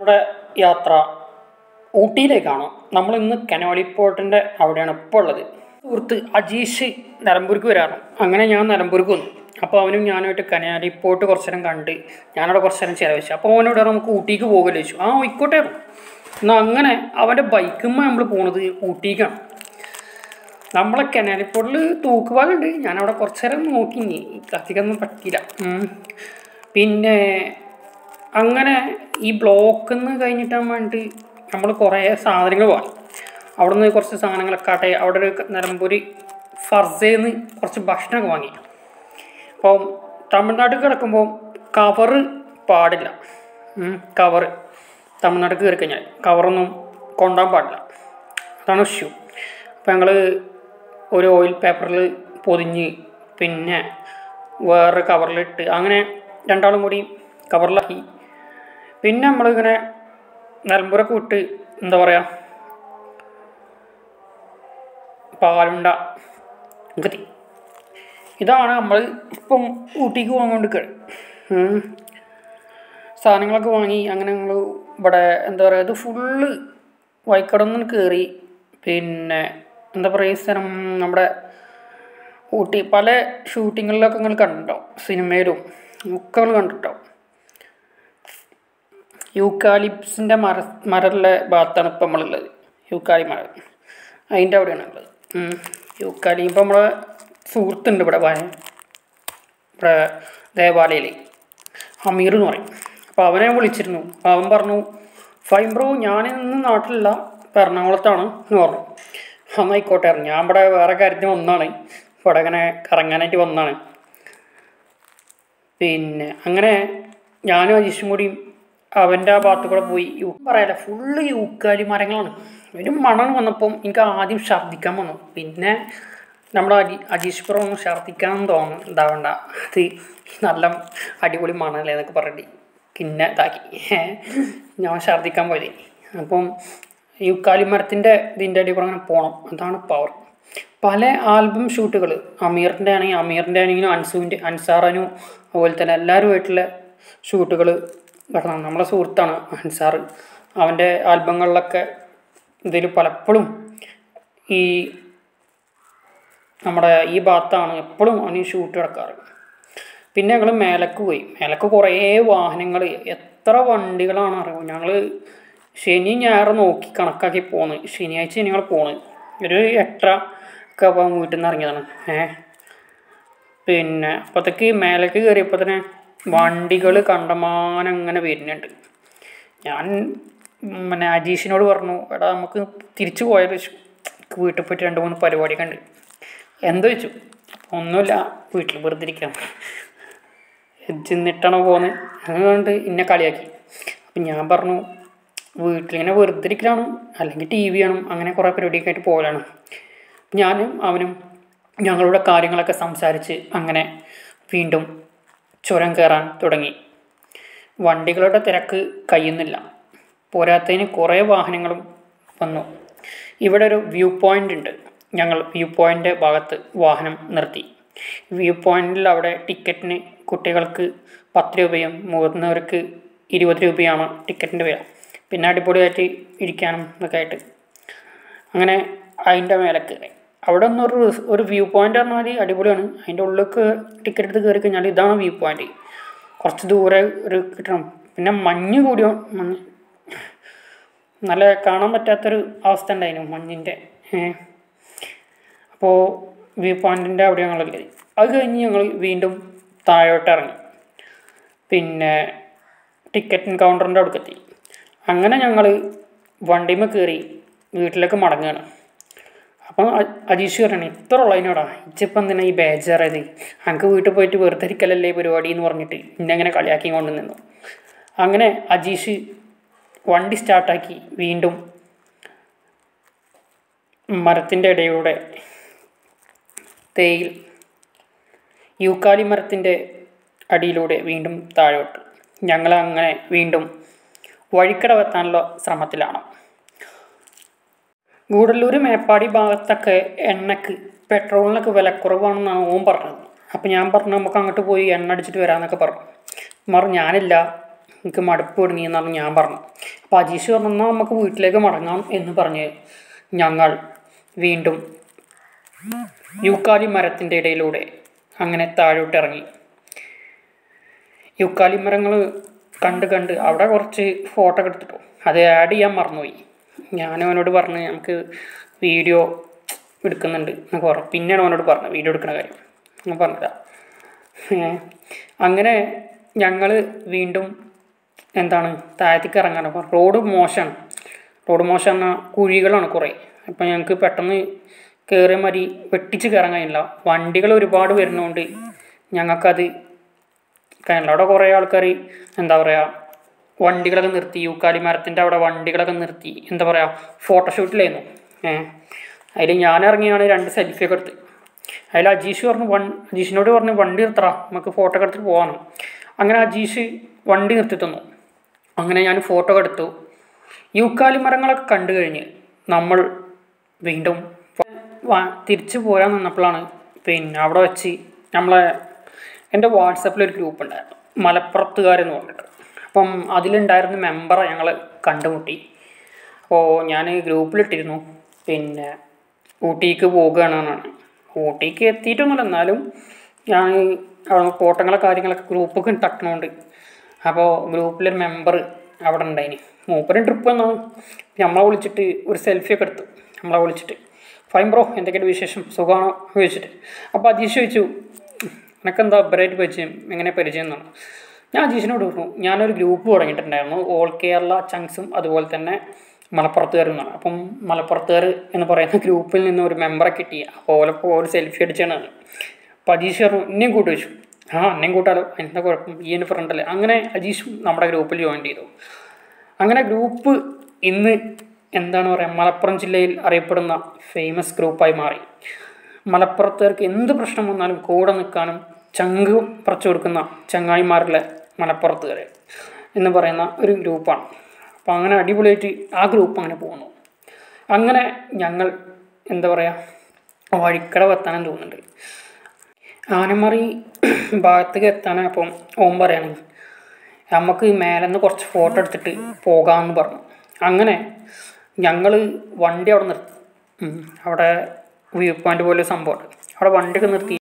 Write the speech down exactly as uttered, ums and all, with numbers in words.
നമ്മളുടെ യാത്ര ഊട്ടിയിലേക്കാണ്. നമ്മൾ ഇന്ന് കനോലി പോർട്ടിൻ്റെ അവിടെയാണ് ഇപ്പോൾ ഉള്ളത്. സുഹൃത്ത് അജീഷ് നിലമ്പൂർക്ക് വരാറ്. അങ്ങനെ ഞാൻ നിലമ്പൂർക്ക് വന്നു. അപ്പോൾ അവനും ഞാനുമായിട്ട് കനോലി പോർട്ട് കുറച്ച് നേരം കണ്ട് ഞാനവിടെ കുറച്ച് നേരം ചിലവഴിച്ചു. അപ്പോൾ അവനോട് നമുക്ക് ഊട്ടിക്ക് പോകുമല്ലോ ചോദിച്ചു. ആ ആയിക്കോട്ടെ. എന്നാൽ അങ്ങനെ അവൻ്റെ ബൈക്കുമ്പോൾ നമ്മൾ പോണത് ഊട്ടിക്കാണ്. നമ്മളെ കനോലി പോർട്ടിൽ തൂക്കുപാലുണ്ട്. ഞാനവിടെ കുറച്ച് നേരം നോക്കി, അധികമൊന്നും പറ്റിയില്ല. പിന്നെ അങ്ങനെ ഈ ബ്ലോക്കിൽ നിന്ന് കഴിഞ്ഞിട്ടാൻ വേണ്ടി നമ്മൾ കുറേ സാധനങ്ങൾ വാങ്ങി. അവിടെ നിന്ന് കുറച്ച് സാധനങ്ങളൊക്കെ ആട്ടെ, അവിടെ ഒരു നിലമ്പൂർ ഫർസേന്ന് കുറച്ച് ഭക്ഷണമൊക്കെ വാങ്ങി. അപ്പം തമിഴ്നാട്ടിൽ കിടക്കുമ്പോൾ കവറ് പാടില്ല. കവറ് തമിഴ്നാട്ടിൽ കയറി കഴിഞ്ഞാൽ കവറൊന്നും കൊണ്ടുപോകാൻ പാടില്ല. അതാണ് ഇഷ്യൂ. അപ്പോൾ ഞങ്ങൾ ഒരു ഓയിൽ പേപ്പറിൽ പൊതിഞ്ഞ് പിന്നെ വേറെ കവറിലിട്ട് അങ്ങനെ രണ്ടാളും കൂടി കവറിലാക്കി. പിന്നെ നമ്മളിങ്ങനെ നിലമ്പൂരൊക്കെ വിട്ട് എന്താ പറയുക, പാലുണ്ട ഗതി. ഇതാണ് നമ്മൾ ഇപ്പം ഊട്ടിക്ക് പോകാൻ സാധനങ്ങളൊക്കെ വാങ്ങി. അങ്ങനെ ഞങ്ങൾ ഇവിടെ എന്താ പറയുക, ഇത് ഫുള്ള് വൈക്കടന്ന് കയറി. പിന്നെ എന്താ പറയുക, ഈ സ്ഥലം നമ്മുടെ ഊട്ടി പല ഷൂട്ടിങ്ങിലൊക്കെ നിങ്ങൾ കണ്ടിട്ടുണ്ടാവും, സിനിമയിലും ഒക്കെ നിങ്ങൾ കണ്ടിട്ടുണ്ടാവും. യൂക്കാലിപ്സിൻ്റെ മര മരമുള്ള ഭാഗത്താണ് ഇപ്പം നമ്മളുള്ളത്. യൂക്കാലി മരം അതിൻ്റെ അവിടെയാണ് ഉള്ളത്. യൂക്കാലി ഇപ്പം നമ്മളെ സുഹൃത്തുണ്ട് ഇവിടെ വയ ഇവിടെ ദേവാലയയിൽ, അമീർ എന്ന് പറയും. അപ്പോൾ അവനെ വിളിച്ചിരുന്നു. അപ്പോൾ അവൻ പറഞ്ഞു, ഫൈൻ ബ്രോ, ഞാൻ ഇന്ന് നാട്ടിലില്ല, ഇപ്പം എറണാകുളത്താണ് എന്ന് പറഞ്ഞു. അന്നായിക്കോട്ടെ. ഞാൻ ഇവിടെ വേറെ കാര്യത്തിന് വന്നതാണ്, ഇവിടെ ഇങ്ങനെ കറങ്ങാനായിട്ട് വന്നതാണ്. പിന്നെ അങ്ങനെ ഞാനും അജീഷും കൂടിയും അവൻ്റെ ആ ഭാഗത്ത് കൂടെ പോയി. യൂ പറയാല്ല, ഫുള്ള് യൂക്കാലി മരങ്ങളാണ്. ഒരു മണം വന്നപ്പം എനിക്ക് ആദ്യം ഛർദ്ദിക്കാൻ വന്നു. പിന്നെ നമ്മുടെ അജി അജീഷ് പുറം ഒന്നും ഛർദ്ദിക്കാൻ തോന്നും ഇതാവണ്ട, അത് നല്ല അടിപൊളി മണല്ലേ എന്നൊക്കെ പറഞ്ഞിട്ട് പിന്നെ ഇതാക്കി ഞാൻ ഛർദ്ദിക്കാൻ പോയത്. അപ്പം യൂക്കാലി മരത്തിൻ്റെ ഇതിൻ്റെ അടി കൂടെ അങ്ങനെ പോകണം. അതാണ് പവർ. പല ആൽബം ഷൂട്ടുകൾ അമീറിൻ്റെ ആണെങ്കിൽ അമീറിൻ്റെ ആണെങ്കിലും അൻസുവിൻ്റെ അൻസാറിനും അതുപോലെ തന്നെ എല്ലാവരുമായിട്ടുള്ള ഷൂട്ടുകൾ വരണം. നമ്മളെ സുഹൃത്താണ് അൻസാർ. അവൻ്റെ ആൽബങ്ങളിലൊക്കെ ഇതിൽ പലപ്പോഴും ഈ നമ്മുടെ ഈ ഭാഗത്താണ് എപ്പോഴും അവന് ഷൂട്ട് കിടക്കാറ്. പിന്നെ ഞങ്ങൾ മേലക്ക് പോയി. മേലക്ക് കുറേ വാഹനങ്ങൾ, എത്ര വണ്ടികളാണ് അറിയുമോ. ഞങ്ങൾ ശനി ഞായർ നോക്കി കണക്കാക്കി പോന്ന്. ശനിയാഴ്ച ഞങ്ങൾ പോണ് ഒരു എട്ടര ഒക്കെ ആവാൻ വീട്ടിൽ നിന്ന് ഇറങ്ങിയതാണ്. ഏഹ് പിന്നെ അപ്പോഴത്തേക്ക് മേലേക്ക് കയറിയപ്പോൾ തന്നെ വണ്ടികൾ കണ്ടമാനം അങ്ങനെ വരുന്നുണ്ട്. ഞാൻ പിന്നെ അജീഷിനോട് പറഞ്ഞു, എടാ നമുക്ക് തിരിച്ചു പോയത് വീട്ടിൽ പോയിട്ട് രണ്ട് മൂന്ന് പരിപാടിയൊക്കെ ഉണ്ട്. എന്താ വെച്ചു? ഒന്നുമില്ല, വീട്ടിൽ വെറുതെ ഇരിക്കാം, ചെന്നിട്ടാണോ പോകുന്നത് അതുകൊണ്ട് ഇന്നെ കളിയാക്കി. അപ്പം ഞാൻ പറഞ്ഞു, വീട്ടിലിങ്ങനെ വെറുതെ ഇരിക്കലാണ്, അല്ലെങ്കിൽ ടി വി കാണും, അങ്ങനെ കുറേ പരിപാടിയൊക്കെ ആയിട്ട് പോകലാണ്. ഞാനും അവനും ഞങ്ങളുടെ കാര്യങ്ങളൊക്കെ സംസാരിച്ച് അങ്ങനെ വീണ്ടും ചുരം കയറാൻ തുടങ്ങി. വണ്ടികളുടെ തിരക്ക് കഴിയുന്നില്ല. പോരാത്തതിന് കുറേ വാഹനങ്ങളും വന്നു. ഇവിടെ ഒരു വ്യൂ പോയിൻ്റ് ഉണ്ട്. ഞങ്ങൾ വ്യൂ പോയിൻ്റ് ഭാഗത്ത് വാഹനം നിർത്തി. വ്യൂ പോയിൻ്റിൽ അവിടെ ടിക്കറ്റിന് കുട്ടികൾക്ക് പത്ത് രൂപയും മുതിർന്നവർക്ക് ഇരുപത് രൂപയാണ് ടിക്കറ്റിൻ്റെ വില. പിന്നെ അടിപൊളിയായിട്ട് ഇരിക്കാനും ഇതൊക്കെ ആയിട്ട് അങ്ങനെ അതിൻ്റെ മേലെ കയറി. അവിടെ ഒന്നൊരു ഒരു വ്യൂ പോയിൻ്റ് പറഞ്ഞാൽ അടിപൊളിയാണ്. അതിൻ്റെ ഉള്ളിലേക്ക് ടിക്കറ്റ് എടുത്ത് കയറി കഴിഞ്ഞാൽ ഇതാണ് വ്യൂ പോയിൻ്റ്. കുറച്ച് ദൂരെ ഒരു കിട്ടണം. പിന്നെ മഞ്ഞ് കൂടിയോ, മഞ്ഞ് നല്ല കാണാൻ പറ്റാത്തൊരു അവസ്ഥ ഉണ്ടായിരുന്നു മഞ്ഞിൻ്റെ. അപ്പോൾ വ്യൂ പോയിൻറ്റിൻ്റെ അവിടെ ഞങ്ങൾ കയറി. അത് കഴിഞ്ഞ് ഞങ്ങൾ വീണ്ടും താഴോട്ട് ഇറങ്ങി. പിന്നെ ടിക്കറ്റ് കൗണ്ടറിൻ്റെ അടുക്കെത്തി. അങ്ങനെ ഞങ്ങൾ വണ്ടിമേ കയറി വീട്ടിലേക്ക് മടങ്ങുകയാണ്. അപ്പം അജീഷ് പറയണേ, ഇത്ര ഉള്ളതിനോടാ ഇച്ചിപ്പം എന്തിനാ ഈ ബേജാറായത്, എനിക്ക് വീട്ടിൽ പോയിട്ട് വെറുതെ ഇരിക്കലല്ലേ പരിപാടി എന്ന് പറഞ്ഞിട്ട് ഇന്നെങ്ങനെ കളിയാക്കി കൊണ്ട് നിന്നു. അങ്ങനെ അജീഷ് വണ്ടി സ്റ്റാർട്ടാക്കി വീണ്ടും മരത്തിൻ്റെ ഇടയിലൂടെ തേയിൽ യൂക്കാലി മരത്തിൻ്റെ അടിയിലൂടെ വീണ്ടും താഴോട്ട് ഞങ്ങളങ്ങനെ വീണ്ടും വഴിക്കടവെത്താനുള്ള ശ്രമത്തിലാണ്. ഗൂഡല്ലൂർ മേപ്പാടി ഭാഗത്തൊക്കെ എണ്ണയ്ക്ക് പെട്രോളിനൊക്കെ വിലക്കുറവാണെന്നാണ് ഓൻ പറഞ്ഞത്. അപ്പോൾ ഞാൻ പറഞ്ഞു, നമുക്ക് അങ്ങോട്ട് പോയി എണ്ണ അടിച്ചിട്ട് വരാമെന്നൊക്കെ പറഞ്ഞു. മറ ഞാനില്ല, എനിക്ക് മടുപ്പ് തുടങ്ങിയെന്നാണ് ഞാൻ പറഞ്ഞു. അപ്പോൾ അജീഷ് പറഞ്ഞാൽ നമുക്ക് വീട്ടിലേക്ക് മടങ്ങാം എന്ന് പറഞ്ഞ് ഞങ്ങൾ വീണ്ടും യൂക്കാലി മരത്തിൻ്റെ ഇടയിലൂടെ അങ്ങനെ താഴോട്ട് ഇറങ്ങി. യൂക്കാലി മരങ്ങൾ കണ്ട് കണ്ട് അവിടെ കുറച്ച് ഫോട്ടോ ഒക്കെ എടുത്തിട്ടു. അത് ആഡ് ചെയ്യാൻ മറന്നുപോയി. ഞാനും അവനോട് പറഞ്ഞ് നമുക്ക് വീഡിയോ എടുക്കുന്നുണ്ട് എന്നൊക്കെ പറഞ്ഞു. പിന്നെയാണ് അവനോട് പറഞ്ഞത് വീഡിയോ എടുക്കുന്ന കാര്യം. ഞാൻ പറഞ്ഞില്ല. അങ്ങനെ ഞങ്ങൾ വീണ്ടും എന്താണ് താഴത്തേക്ക് ഇറങ്ങാൻ. അപ്പോൾ റോഡ് മോശമാണ്. റോഡ് മോശം പറഞ്ഞാൽ കുഴികളാണ് കുറേ. അപ്പം ഞങ്ങൾക്ക് പെട്ടെന്ന് കയറിയ മതി വെട്ടിച്ച് കയറാൻ കഴിയില്ല. വണ്ടികൾ ഒരുപാട് വരുന്നതുകൊണ്ട് ഞങ്ങൾക്കത് കഴിയില്ല. അവിടെ കുറേ ആൾക്കാർ എന്താ പറയുക വണ്ടികളൊക്കെ നിർത്തി, യൂക്കാലി മരത്തിൻ്റെ അവിടെ വണ്ടികളൊക്കെ നിർത്തി എന്താ പറയുക ഫോട്ടോഷൂട്ടിലായിരുന്നു. ഏഹ് അതിൽ ഞാൻ ഇറങ്ങിയാണ് രണ്ട് സെൽഫിയൊക്കെ എടുത്ത്. അതിൽ അജീഷ് പറഞ്ഞു വൺ അജീഷിനോട് പറഞ്ഞു വണ്ടി നിർത്തറ നമുക്ക് ഫോട്ടോ ഒക്കെ എടുത്തിട്ട് പോകാനും. അങ്ങനെ അജീഷ് വണ്ടി നിർത്തി തന്നു. അങ്ങനെ ഞാൻ ഫോട്ടോ ഒക്കെ എടുത്തു. യൂക്കാലി മരങ്ങളൊക്കെ കണ്ടു കഴിഞ്ഞ് നമ്മൾ വീണ്ടും തിരിച്ചു പോരാൻ നിന്നപ്പോഴാണ് പിന്നെ അവിടെ വെച്ച് നമ്മളെ എൻ്റെ വാട്സപ്പിലൊരു ഗ്രൂപ്പ് ഉണ്ടായിരുന്നു, മലപ്പുറത്തുകാരെന്ന് പറഞ്ഞിട്ട്. അപ്പം അതിലുണ്ടായിരുന്ന മെമ്പറെ ഞങ്ങൾ കണ്ടുമുട്ടി. അപ്പോൾ ഞാൻ ഗ്രൂപ്പിലിട്ടിരുന്നു പിന്നെ ഊട്ടിക്ക് പോകുകയാണെന്നാണ്. ഊട്ടിക്ക് എത്തിയിട്ടൊന്നുമില്ല, എന്നാലും ഞാൻ അവിടെ ഫോട്ടോങ്ങളെ കാര്യങ്ങളൊക്കെ ഗ്രൂപ്പൊക്കെ തട്ടണുണ്ട്. അപ്പോൾ ഗ്രൂപ്പിലൊരു മെമ്പർ അവിടെ ഉണ്ടായിന്. മൂപ്പരും ട്രിപ്പ് എന്നാണ് നമ്മളെ വിളിച്ചിട്ട് ഒരു സെൽഫിയൊക്കെ എടുത്തു. നമ്മളെ വിളിച്ചിട്ട് ഫൈൻ ബ്രോ എന്തൊക്കെയാണ് വിശേഷം സുഖമാണോ ചോദിച്ചിട്ട്. അപ്പോൾ അജീഷ് ചോദിച്ചു എനിക്കെന്താ അബ്രായിട്ട് പരിചയം, എങ്ങനെ പരിചയം എന്നാണ്. ഞാൻ അജീഷിനോട് പറഞ്ഞു ഞാനൊരു ഗ്രൂപ്പ് തുടങ്ങിയിട്ടുണ്ടായിരുന്നു, ഓൾ കേരള ചങ്ക്സും അതുപോലെ തന്നെ മലപ്പുറത്തുകാരും എന്നാണ്. അപ്പം മലപ്പുറത്തുകാർ എന്ന് പറയുന്ന ഗ്രൂപ്പിൽ നിന്ന് ഒരു മെമ്പറെ കിട്ടി. അപ്പോൾ ഒരു സെൽഫി അടിച്ചാണ്. അപ്പോൾ അജീഷ് പറഞ്ഞു എന്നെയും കൂട്ടി വെച്ചു. ആ എന്നെയും കൂട്ടാലോ, എന്താ കുഴപ്പം, ഈ എൻ്റെ ഫ്രണ്ടല്ലേ. അങ്ങനെ അജീഷും നമ്മുടെ ഗ്രൂപ്പിൽ ജോയിൻ ചെയ്തു. അങ്ങനെ ഗ്രൂപ്പ് ഇന്ന് എന്താണ് പറയുക മലപ്പുറം ജില്ലയിൽ അറിയപ്പെടുന്ന ഫേമസ് ഗ്രൂപ്പായി മാറി. മലപ്പുറത്തുകാർക്ക് എന്ത് പ്രശ്നം വന്നാലും കൂടെ നിൽക്കാനും ചങ്ക് പറിച്ചു കൊടുക്കുന്ന ചങ്ങായിമാരിലെ മലപ്പുറത്തുകാർ എന്ന് പറയുന്ന ഒരു ഗ്രൂപ്പാണ്. അപ്പോൾ അങ്ങനെ അടിപൊളിയായിട്ട് ആ ഗ്രൂപ്പ് അങ്ങനെ പോകുന്നു. അങ്ങനെ ഞങ്ങൾ എന്താ പറയുക വഴിക്കടവ് എത്താനും തോന്നുന്നുണ്ട്. ആനമറി ഭാഗത്തേക്ക് എത്താനാണ്. അപ്പം ഓൻ പറയാണ് നമുക്ക് മേലെ നിന്ന് കുറച്ച് ഫോട്ടോ എടുത്തിട്ട് പോകാമെന്ന് പറഞ്ഞു. അങ്ങനെ ഞങ്ങൾ വണ്ടി അവിടെ നിർത്തി. അവിടെ വ്യൂ പോയിൻ്റ് പോലെ സംഭവമുണ്ട്. അവിടെ വണ്ടിയൊക്കെ നിർത്തി